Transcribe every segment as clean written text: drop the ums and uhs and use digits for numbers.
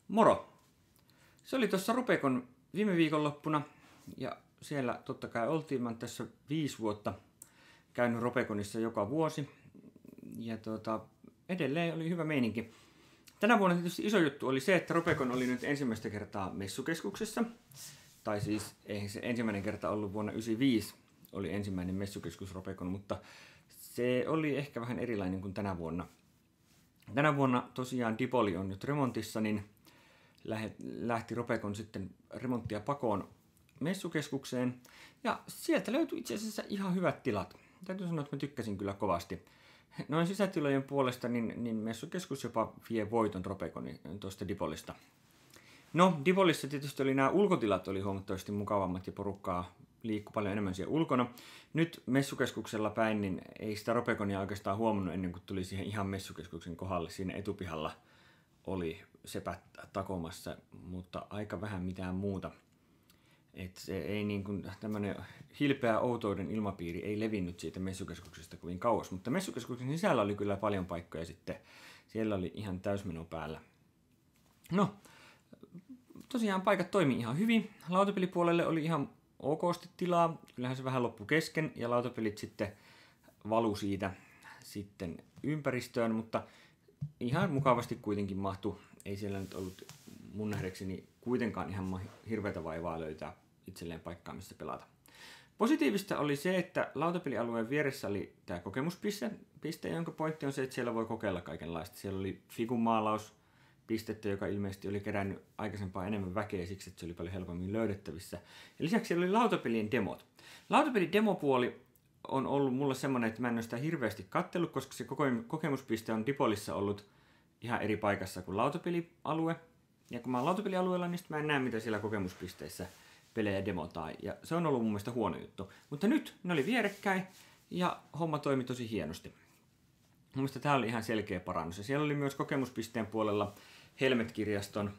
Moro! Se oli tuossa Ropekon viime viikonloppuna ja siellä totta kai oltiin. Mä oon tässä 5 vuotta käynyt Ropekonissa joka vuosi ja edelleen oli hyvä meininki. Tänä vuonna tietysti iso juttu oli se, että Ropekon oli nyt ensimmäistä kertaa messukeskuksessa. Tai siis eihän se ensimmäinen kerta ollut vuonna 1995 oli ensimmäinen messukeskus Ropekon, mutta se oli ehkä vähän erilainen kuin tänä vuonna. Tänä vuonna tosiaan Dipoli on nyt remontissa, niin lähti Ropekon sitten remonttia pakoon messukeskukseen. Ja sieltä löytyi itse asiassa ihan hyvät tilat. Täytyy sanoa, että mä tykkäsin kyllä kovasti. Noin sisätilojen puolesta niin messukeskus jopa vie voiton Ropekonin tuosta Dipolista. No, Dipolissa tietysti oli nämä ulkotilat oli huomattavasti mukavammat ja porukkaa liikkui paljon enemmän siellä ulkona. Nyt messukeskuksella päin, niin ei sitä Ropekonia oikeastaan huomannut ennen kuin tuli siihen ihan messukeskuksen kohdalle. Siinä etupihalla oli sepät takomassa, mutta aika vähän mitään muuta. Et se ei niin kuin tämmöinen hilpeä outouden ilmapiiri ei levinnyt siitä messukeskuksesta kovin kauas, mutta messukeskuksen sisällä oli kyllä paljon paikkoja sitten. Siellä oli ihan täysmeno päällä. No, tosiaan paikat toimi ihan hyvin. Lautapelipuolelle oli ihan okosti tilaa. Kyllähän se vähän loppui kesken ja lautapelit sitten valu siitä sitten ympäristöön, mutta ihan mukavasti kuitenkin mahtui. Ei siellä nyt ollut mun nähdäkseni kuitenkaan ihan hirveätä vaivaa löytää itselleen paikkaa, missä pelata. Positiivista oli se, että lautapelialueen vieressä oli tämä kokemuspiste, jonka pointti on se, että siellä voi kokeilla kaikenlaista. Siellä oli figumaalauspistettä, joka ilmeisesti oli kerännyt aikaisempaa enemmän väkeä siksi, että se oli paljon helpommin löydettävissä. Ja lisäksi siellä oli lautapelien demot. Lautapelin demopuoli on ollut mulle semmoinen, että mä en ole sitä hirveästi kattellut, koska se kokemuspiste on Dipolissa ollut ihan eri paikassa kuin lautapelialue. Ja kun mä oon lautapelialueella, niin mä en näe, mitä siellä kokemuspisteissä pelejä demotaan. Ja se on ollut mun mielestä huono juttu. Mutta nyt ne oli vierekkäin ja homma toimi tosi hienosti. Mun mielestä tää oli ihan selkeä parannus. Ja siellä oli myös kokemuspisteen puolella Helmet-kirjaston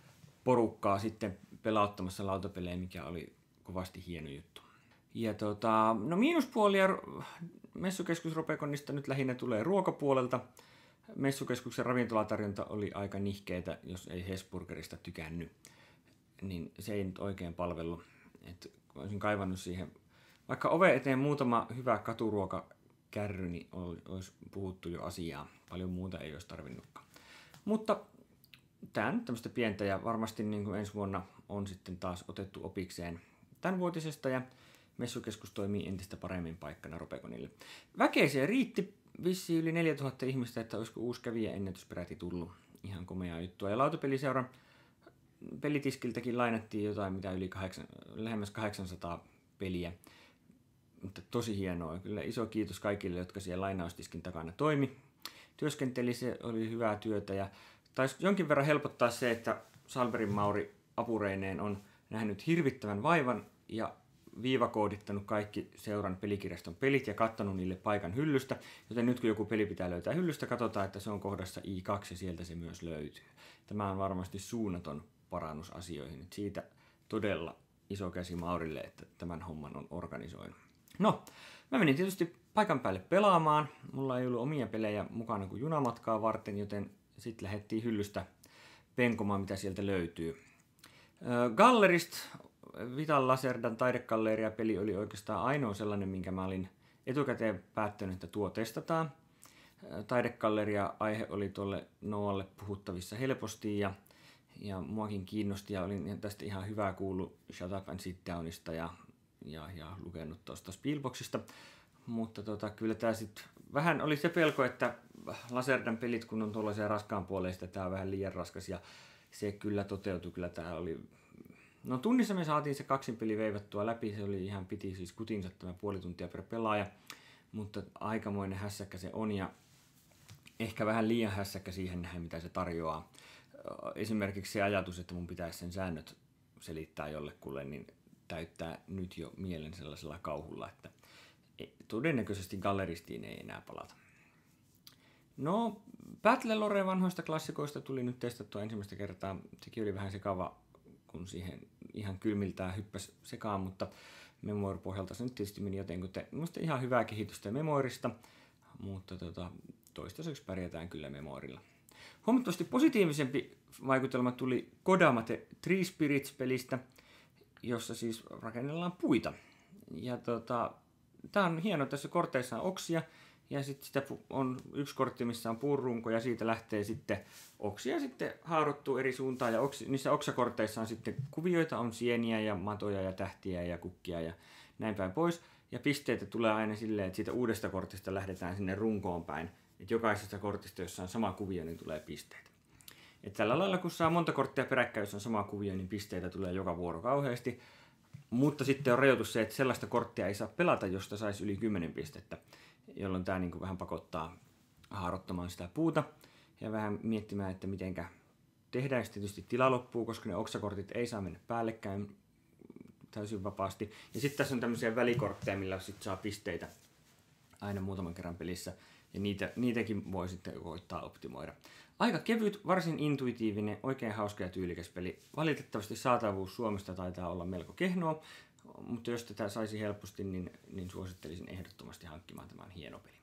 porukkaa sitten pelauttamassa lautapelejä, mikä oli kovasti hieno juttu. Ja no miinuspuolia messukeskus Ropekonista nyt lähinnä tulee ruokapuolelta. Messukeskuksen ravintolatarjonta oli aika nihkeetä, jos ei Hesburgerista tykännyt, niin se ei nyt oikein palvellut. Et olisin kaivannut siihen, vaikka oven eteen muutama hyvä katuruokakärry, niin olisi puhuttu jo asiaa. Paljon muuta ei olisi tarvinnutkaan. Mutta tämä on tämmöistä pientä ja varmasti niin kuin ensi vuonna on sitten taas otettu opikseen tämänvuotisesta ja messukeskus toimii entistä paremmin paikkana Ropekonille. Väkeeseen riitti vissiin yli 4000 ihmistä, että olisiko uusi kävijäennätys peräti tullut. Ihan komeaa juttua. Ja lautapeliseuran pelitiskiltäkin lainattiin jotain, mitä lähemmäs 800 peliä. Mutta tosi hienoa. Kyllä iso kiitos kaikille, jotka siellä lainaustiskin takana toimi. Työskenteli, se oli hyvää työtä ja taisi jonkin verran helpottaa se, että Salberin Mauri apureineen on nähnyt hirvittävän vaivan ja viivakoodittanut kaikki seuran pelikirjaston pelit ja katsonut niille paikan hyllystä, joten nyt kun joku peli pitää löytää hyllystä, katsotaan, että se on kohdassa I2 ja sieltä se myös löytyy. Tämä on varmasti suunnaton parannus asioihin. Siitä todella iso käsi Maurille, että tämän homman on organisoinut. No, mä menin tietysti paikan päälle pelaamaan. Mulla ei ollut omia pelejä mukana kuin junamatkaa varten, joten sitten lähdettiin hyllystä penkomaan, mitä sieltä löytyy. Gallerist Vital Lacerdan taidegalleria-peli oli oikeastaan ainoa sellainen, minkä mä olin etukäteen päättänyt, että tuo testataan. Taidegalleria-aihe oli tuolle Noalle puhuttavissa helposti ja muakin kiinnosti ja olin tästä ihan hyvää kuullut Shut Up and Sit Downista ja lukenut tuosta Spielboxista. Mutta kyllä tämä sitten vähän oli se pelko, että Lacerdan pelit kun on tuollaisia raskaan puoleista, tämä on vähän liian raskas ja se kyllä toteutui. Kyllä tämä oli. No tunnissa me saatiin se 2 peli veivattua läpi, se oli ihan piti siis kutinsa tämä puoli tuntia per pelaaja, mutta aikamoinen hässäkkä se on ja ehkä vähän liian hässäkkä siihen nähdä, mitä se tarjoaa. Esimerkiksi se ajatus, että mun pitäisi sen säännöt selittää jollekulle, niin täyttää nyt jo mielen sellaisella kauhulla, että todennäköisesti galleristiin ei enää palata. No, Battle Lore vanhoista klassikoista tuli nyt testattua ensimmäistä kertaa, sekin oli vähän sekava, kun siihen ihan kylmiltään hyppäsi sekaan, mutta Memoir-pohjalta se nyt tietysti meni jotenkin. Mielestäni ihan hyvää kehitystä Memoirista, mutta toistaiseksi pärjätään kyllä Memoirilla. Huomattavasti positiivisempi vaikutelma tuli Kodamate Tree Spirits-pelistä, jossa siis rakennellaan puita. Ja tää on hieno, tässä korteissa on oksia, ja sitten sitä on yksi kortti, missä on puurunko, ja siitä lähtee sitten oksia sitten haaruttuu eri suuntaan, ja niissä oksakorteissa on sitten kuvioita, on sieniä ja matoja ja tähtiä ja kukkia ja näin päin pois. Ja pisteitä tulee aina silleen, että siitä uudesta kortista lähdetään sinne runkoon päin. Että jokaisesta kortista, jossa on sama kuvio, niin tulee pisteitä. Et tällä lailla, kun saa monta korttia peräkkäin, jos on sama kuvio, niin pisteitä tulee joka vuoro kauheasti. Mutta sitten on rajoitus se, että sellaista korttia ei saa pelata, josta saisi yli 10 pistettä, jolloin tämä niin kuin vähän pakottaa haarottamaan sitä puuta ja vähän miettimään, että mitenkä tehdään. Sitten tietysti tila loppuu, koska ne oksakortit ei saa mennä päällekkäin täysin vapaasti. Ja sitten tässä on tämmöisiä välikortteja, millä sit saa pisteitä aina muutaman kerran pelissä. Ja niitäkin voi sitten koittaa optimoida. Aika kevyt, varsin intuitiivinen, oikein hauska ja tyylikäs peli. Valitettavasti saatavuus Suomesta taitaa olla melko kehnoa, mutta jos tätä saisi helposti, niin suosittelisin ehdottomasti hankkimaan. Tämä on hieno peli.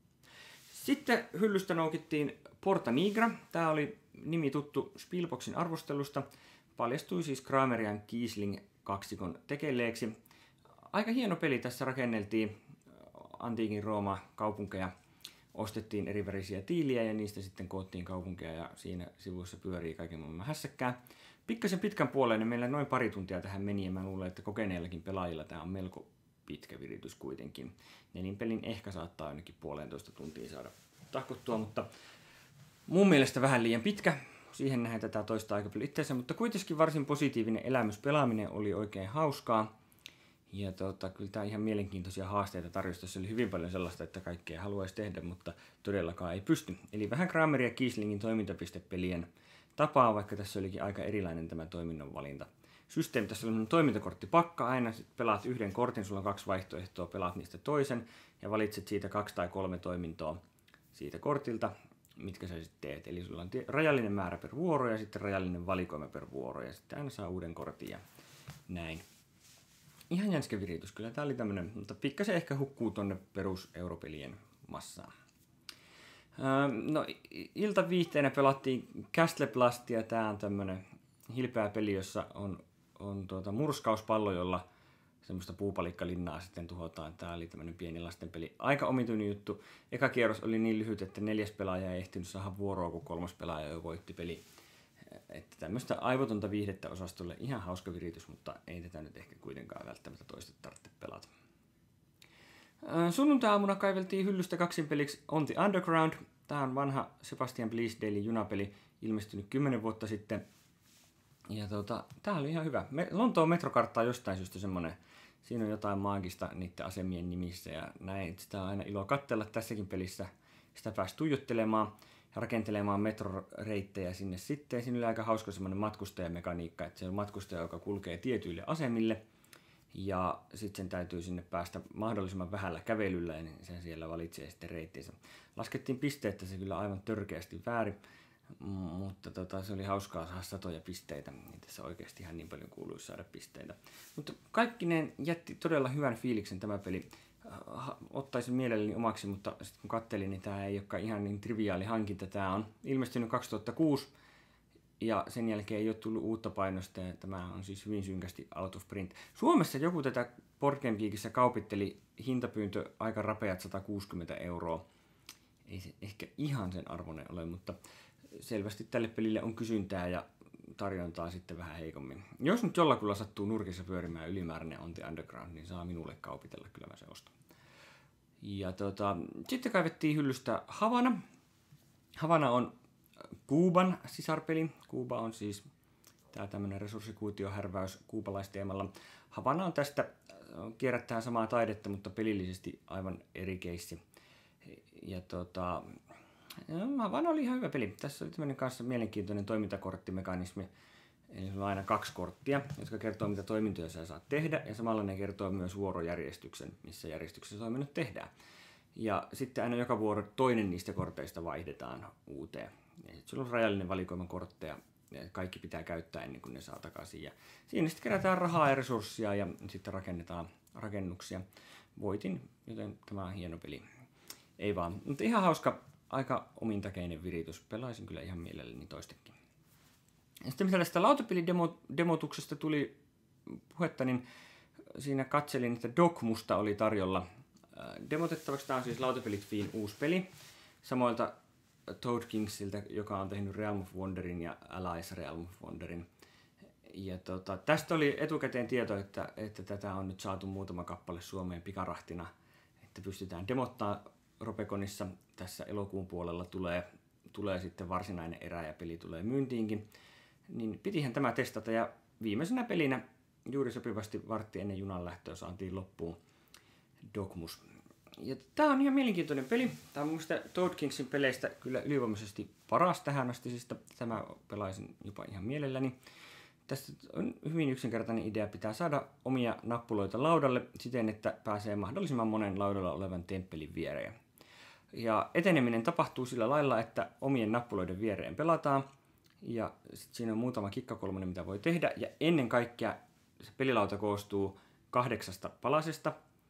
Sitten hyllystä noukittiin Porta Nigra. Tämä oli nimi tuttu Spielboxin arvostelusta. Paljastui siis Kramerian Kiesling kaksikon tekelleeksi. Aika hieno peli. Tässä rakenneltiin antiikin Rooma kaupunkeja. Ostettiin eri värisiä tiiliä ja niistä sitten koottiin kaupunkeja ja siinä sivuissa pyörii kaiken maailman hässäkkää. Pikkasen pitkän puoleinen, meillä noin pari tuntia tähän meni ja mä luulen, että kokeneillakin pelaajilla tämä on melko pitkä viritys kuitenkin. Nelinpelin ehkä saattaa ainakin 1,5 tuntia saada tahkottua, mutta mun mielestä vähän liian pitkä. Siihen nähdään tätä toista aika paljon itseänsä, mutta kuitenkin varsin positiivinen elämys. Pelaaminen oli oikein hauskaa. Ja kyllä tämä ihan mielenkiintoisia haasteita tarjosi. Tässä oli hyvin paljon sellaista, että kaikkea haluaisi tehdä, mutta todellakaan ei pysty. Eli vähän Kramer ja Kieslingin toimintapistepelien tapaa, vaikka tässä olikin aika erilainen tämä toiminnon valinta. Systeemi, tässä on toimintakorttipakka, aina pelaat yhden kortin, sulla on 2 vaihtoehtoa, pelaat niistä toisen ja valitset siitä 2 tai 3 toimintoa siitä kortilta, mitkä sä sitten teet. Eli sulla on rajallinen määrä per vuoro ja sitten rajallinen valikoima per vuoro ja sitten aina saa uuden kortin ja näin. Ihan jänskä viritys, kyllä tää oli tämmönen, mutta pikkasen ehkä hukkuu tonne perus europelien massaan. No, iltaviihteenä pelattiin Castle Blastia. Tää on tämmönen hilpeä peli, jossa on murskauspallo, jolla semmoista puupalikkalinnaa sitten tuhotaan. Tää oli tämmönen pieni lasten peli. Aika omituinen juttu. Eka kierros oli niin lyhyt, että 4. pelaaja ei ehtinyt saada vuoroa, kun 3. pelaaja jo voitti peli. Että tämmöistä aivotonta viihdettä osastolle ihan hauska viritys, mutta ei tätä nyt ehkä kuitenkaan välttämättä toista tarvitse pelata. Sunnuntai-aamuna kaiveltiin hyllystä kaksinpeliksi On the Underground. Tämä on vanha Sebastian Bleasdalen junapeli, ilmestynyt 10 vuotta sitten. Ja tää oli ihan hyvä. Lontoon metrokartta on jostain syystä semmonen, siinä on jotain maagista niiden asemien nimissä ja näin. Sitä on aina ilo katsella tässäkin pelissä. Sitä pääsi tuijottelemaan ja rakentelemaan metroreittejä sinne sitten. Siinä oli aika hauska semmoinen matkustajamekaniikka, että se on matkustaja, joka kulkee tietyille asemille. Ja sitten sen täytyy sinne päästä mahdollisimman vähällä kävelyllä, niin sen siellä valitsee sitten reittinsä. Laskettiin pisteet, se kyllä aivan törkeästi väärin, mutta se oli hauskaa saada satoja pisteitä. Niin tässä oikeasti ihan niin paljon kuuluisi saada pisteitä. Mutta kaikkineen jätti todella hyvän fiiliksen tämä peli. Ottaisin mielelläni omaksi, mutta sitten kun kattelin, niin tämä ei olekaan ihan niin triviaali hankinta. Tämä on ilmestynyt 2006 ja sen jälkeen ei ole tullut uutta painosta ja tämä on siis hyvin synkästi out of print. Suomessa joku tätä Board Game Geekissä kaupitteli, hintapyyntö aika rapeat 160 €. Ei se ehkä ihan sen arvoinen ole, mutta selvästi tälle pelille on kysyntää ja tarjontaa sitten vähän heikommin. Jos nyt jollakulla sattuu nurkissa pyörimään ylimääräinen On the Underground, niin saa minulle kaupitella, kyllä mä se ostan. Ja sitten kaivettiin hyllystä Havana. Havana on Kuuban sisarpeli. Kuuba on siis tää tämmönen resurssikuutiohärväys kuubalaisteemalla. Havana on tästä, kierrättää samaa taidetta, mutta pelillisesti aivan eri keissi. Ja Havana oli ihan hyvä peli. Tässä oli tämmöinen kanssa mielenkiintoinen toimintakorttimekanismi. Eli sulla on aina 2 korttia, jotka kertoo, mitä toimintoja sä saat tehdä, ja samalla ne kertoo myös vuorojärjestyksen, missä järjestyksessä toiminnot tehdään. Ja sitten aina joka vuoro toinen niistä korteista vaihdetaan uuteen. Ja sitten sulla on rajallinen valikoima kortteja, ja kaikki pitää käyttää ennen kuin ne saa takaisin. Ja siinä sitten kerätään rahaa ja resursseja, ja sitten rakennetaan rakennuksia. Voitin, joten tämä on hieno peli. Ei vaan, mutta ihan hauska, aika omintakeinen viritys. Pelaisin kyllä ihan mielelläni toistekin. Sitten mitä tästä lautapelidemotuksesta tuli puhetta, niin siinä katselin, että Dogmusta oli tarjolla demotettavaksi. Tämä on siis Lautapelit-fiin uusi peli. Samoilta Toad Kingsiltä, joka on tehnyt Realm of Wonderin ja Allies Realm of Wonderin. Ja tästä oli etukäteen tieto, että tätä on nyt saatu muutama kappale Suomeen pikarahtina, että pystytään demottaa Ropeconissa. Tässä elokuun puolella tulee sitten varsinainen erä ja peli tulee myyntiinkin. Niin pitihän tämä testata ja viimeisenä pelinä juuri sopivasti vartti ennen junan lähtöä saatiin loppuun Dogmus. Ja tää on ihan mielenkiintoinen peli. Tää on mun mielestä Toad Kingsin peleistä kyllä ylivoimaisesti paras tähän astisista. Tämä pelaisin jopa ihan mielelläni. Tästä on hyvin yksinkertainen idea. Pitää saada omia nappuloita laudalle siten, että pääsee mahdollisimman monen laudalla olevan temppelin viereen. Ja eteneminen tapahtuu sillä lailla, että omien nappuloiden viereen pelataan. Ja sit siinä on muutama kikkakolmonen, mitä voi tehdä. Ja ennen kaikkea se pelilauta koostuu 8 palasesta,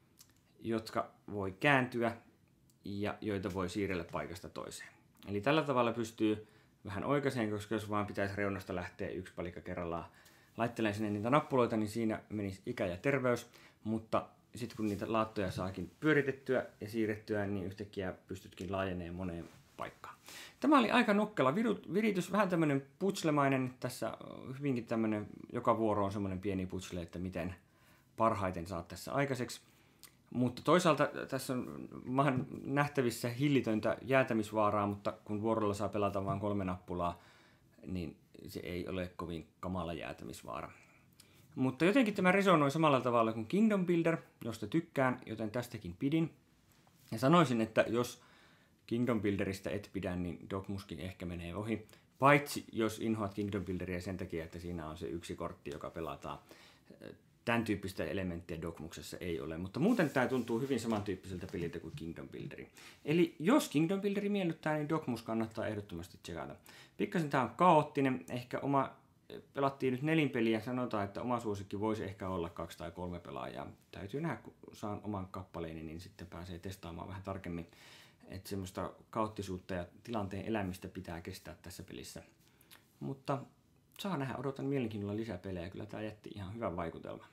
jotka voi kääntyä ja joita voi siirrellä paikasta toiseen. Eli tällä tavalla pystyy vähän oikaiseen, koska jos vaan pitäisi reunasta lähteä yksi palikka kerrallaan laittelemaan sinne niitä nappuloita, niin siinä menisi ikä ja terveys. Mutta sitten kun niitä laattoja saakin pyöritettyä ja siirrettyä, niin yhtäkkiä pystytkin laajenemaan moneen paikkaan. Tämä oli aika nokkela viritys, vähän tämmöinen putslemainen. Tässä hyvinkin tämmöinen, joka vuoro on semmoinen pieni putsle, että miten parhaiten saat tässä aikaiseksi. Mutta toisaalta tässä on nähtävissä hillitöntä jäätämisvaaraa, mutta kun vuorolla saa pelata vain 3 nappulaa, niin se ei ole kovin kamala jäätämisvaara. Mutta jotenkin tämä resonoi samalla tavalla kuin Kingdom Builder, josta tykkään, joten tästäkin pidin. Ja sanoisin, että jos Kingdom Builderista et pidä, niin Dogmuskin ehkä menee ohi. Paitsi jos inhoat Kingdom Builderia sen takia, että siinä on se yksi kortti, joka pelataan. Tämän tyyppistä elementtiä Dogmuksessa ei ole, mutta muuten tämä tuntuu hyvin samantyyppiseltä peliltä kuin Kingdom Builderi. Eli jos Kingdom Builderi miellyttää, niin Dogmus kannattaa ehdottomasti tsekata. Pikkasen tämä on kaoottinen, ehkä pelattiin nyt 4 peliä, sanotaan, että oma suosikki voisi ehkä olla 2 tai 3 pelaajaa. Täytyy nähdä, kun saan oman kappaleeni, niin sitten pääsee testaamaan vähän tarkemmin, että semmoista kaoottisuutta ja tilanteen elämistä pitää kestää tässä pelissä. Mutta saa nähdä, odotan mielenkiinnolla lisää pelejä, kyllä tämä jätti ihan hyvän vaikutelman.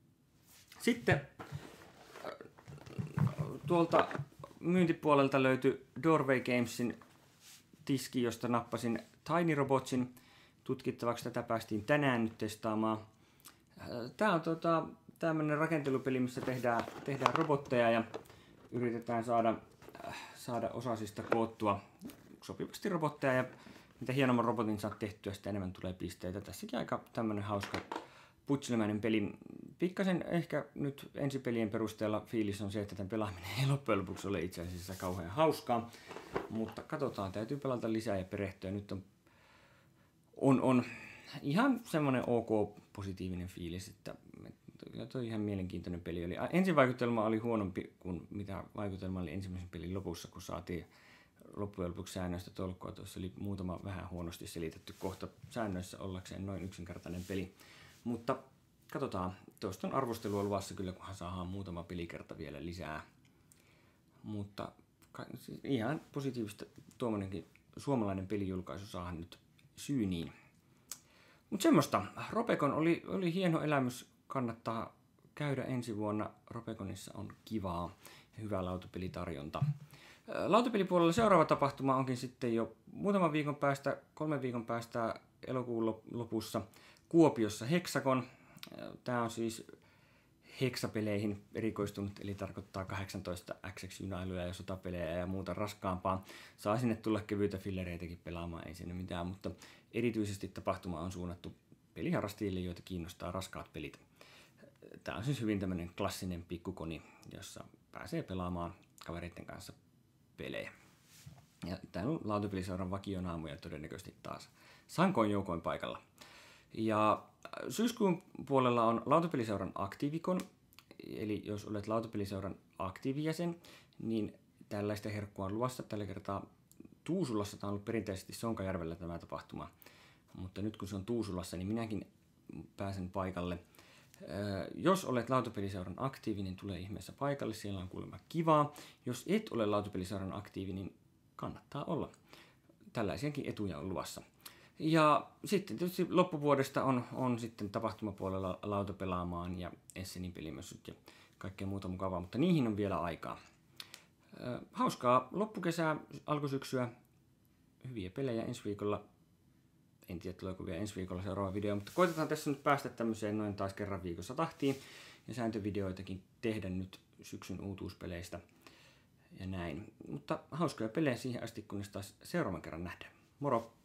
Sitten tuolta myyntipuolelta löytyi Doorway Gamesin tiski, josta nappasin Tiny Robotsin tutkittavaksi. Tätä päästiin tänään nyt testaamaan. Tämä on tämmöinen rakentelupeli, missä tehdään robotteja ja yritetään saada osasista koottua sopivasti robotteja. Ja mitä hienomman robotin saat tehtyä, sitä enemmän tulee pisteitä. Tässäkin aika tämmöinen hauska putselemäinen peli. Pikkasen ehkä nyt ensipelien perusteella fiilis on se, että tämän pelaaminen ei loppujen lopuksi ole itse asiassa kauhean hauskaa. Mutta katsotaan, täytyy pelata lisää ja perehtyä. Nyt on ihan semmoinen ok positiivinen fiilis, että toi ihan mielenkiintoinen peli oli. Ensivaikutelma oli huonompi kuin mitä vaikutelma oli ensimmäisen pelin lopussa, kun saatiin loppujen lopuksi säännöistä tolkkua. Tuossa oli muutama vähän huonosti selitetty kohta säännöissä ollakseen noin yksinkertainen peli. Mutta katsotaan, tuosta on arvostelua luvassa kyllä, kunhan saadaan muutama pelikerta vielä lisää. Mutta siis ihan positiivista tuommoinenkin suomalainen pelijulkaisu saadaan nyt syyniin. Mutta semmoista, Ropecon oli hieno elämys, kannattaa käydä ensi vuonna. Ropeconissa on kivaa ja hyvä lautapelitarjonta. Lautapelipuolella seuraava tapahtuma onkin sitten jo muutaman viikon päästä, 3 viikon päästä elokuun lopussa Kuopiossa Hexagon. Tämä on siis heksapeleihin erikoistunut, eli tarkoittaa 18 XX-junailuja ja sotapelejä ja muuta raskaampaa. Saa sinne tulla kevyitä fillereitäkin pelaamaan, ei sinne mitään, mutta erityisesti tapahtuma on suunnattu peliharrastajille, joita kiinnostaa raskaat pelit. Tämä on siis hyvin tämmöinen klassinen pikkukoni, jossa pääsee pelaamaan kavereiden kanssa pelejä. Ja täällä on lautapeliseuran vakionaamuja todennäköisesti taas sankoin joukoin paikalla. Ja syyskuun puolella on lautapeliseuran aktiivikon, eli jos olet lautapeliseuran aktiivijäsen, niin tällaista herkkua on luvassa. Tällä kertaa Tuusulassa, tämä on ollut perinteisesti Sonkajärvellä tämä tapahtuma, mutta nyt kun se on Tuusulassa, niin minäkin pääsen paikalle. Jos olet lautapeliseuran aktiivi, niin tule ihmeessä paikalle, siellä on kuulemma kivaa. Jos et ole lautapeliseuran aktiivi, niin kannattaa olla. Tällaisiakin etuja on luvassa. Ja sitten tietysti loppuvuodesta on sitten tapahtumapuolella lautapelaamaan ja Essenin pelimessuit ja kaikkea muuta mukavaa, mutta niihin on vielä aikaa. Hauskaa loppukesää, alkusyksyä, hyviä pelejä ensi viikolla. En tiedä, tuleeko vielä ensi viikolla seuraava video, mutta koitetaan tässä nyt päästä tämmöiseen noin taas kerran viikossa tahtiin ja sääntövideoitakin tehdä nyt syksyn uutuuspeleistä ja näin. Mutta hauskoja pelejä siihen asti, kunnes taas seuraavan kerran nähdään. Moro!